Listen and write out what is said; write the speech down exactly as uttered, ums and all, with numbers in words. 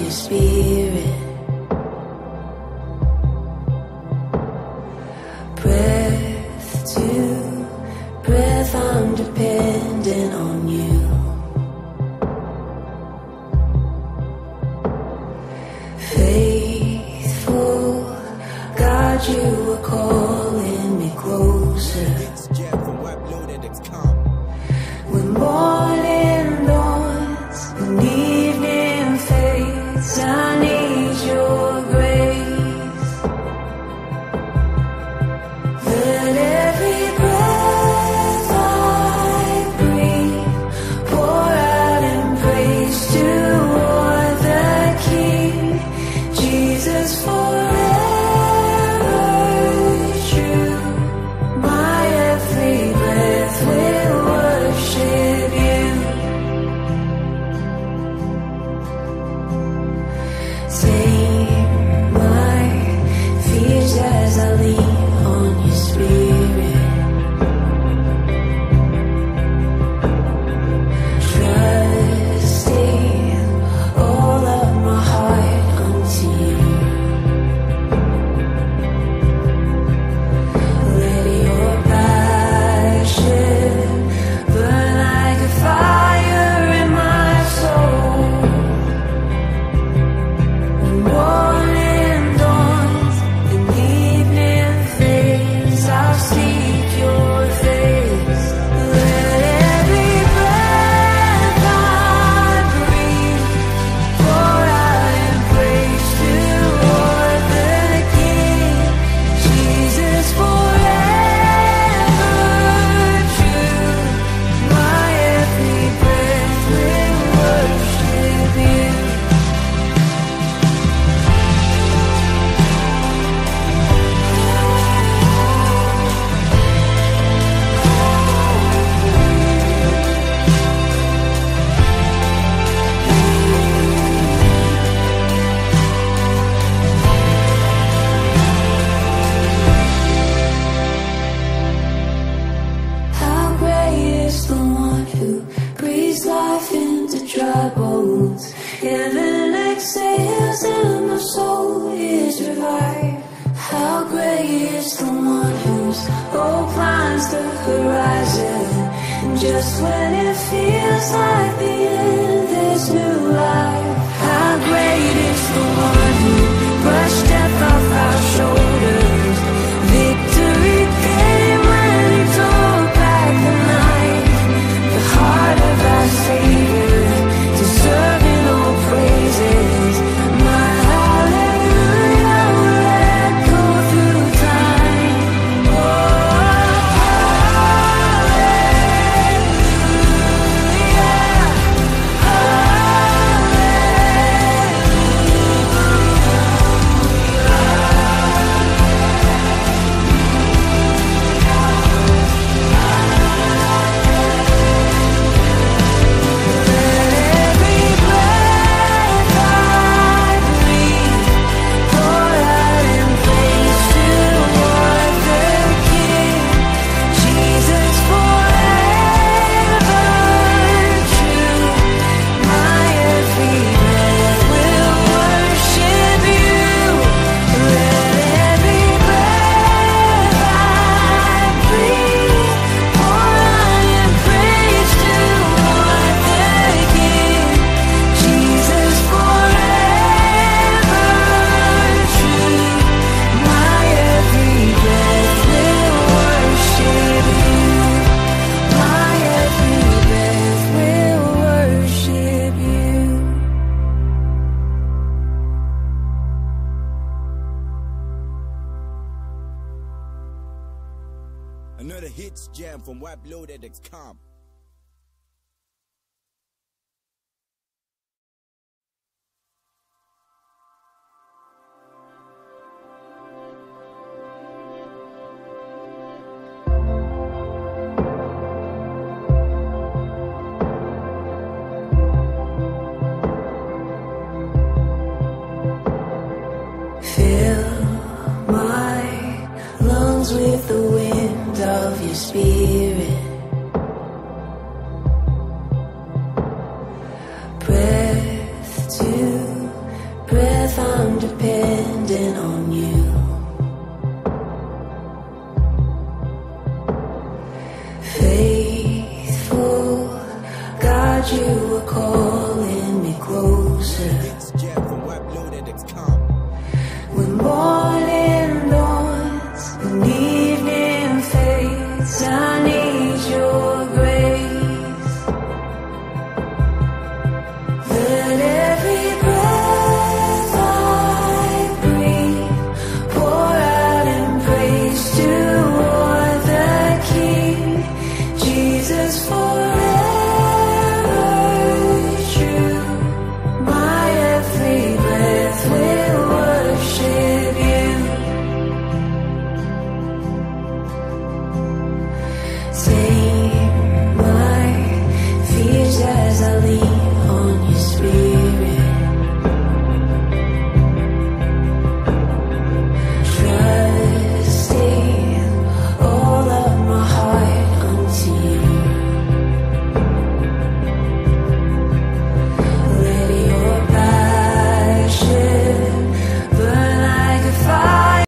your spirit. Breath to breath, I'm dependent on you. Faithful God, you are calling me closer. When morning dawns and evening fades, I need your grace. Let every breath I breathe pour out in praise toward the King, Jesus forever true. My every breath will worship you. Tame my fears as I lean on your spirit. Trusting all of my heart unto you. Let your passion burn like a fire in my soul. When morning dawns and evening fades, I'll seek your face. Let every breath I breathe pour out in praise toward the King, Jesus forever true. My every breath will worship you. How great is the one who breathes life into dry bones. Heaven exhales and my soul is revived. How great is the one whose hope climbs the horizon. And just when it feels like the end, there's new life. How great is the one who brushed death off our shoulders. Victory came when he took back the knife. The heart of our Savior, deserving all praises. My hallelujah will echo through time. Oh, Another hits jam from wap loaded dot com. Fill my lungs with the wind of your spirit. Breath to Faithful God, you were calling me closer. Hits jam from web loaded dot com. When morning dawns, when evening fades, I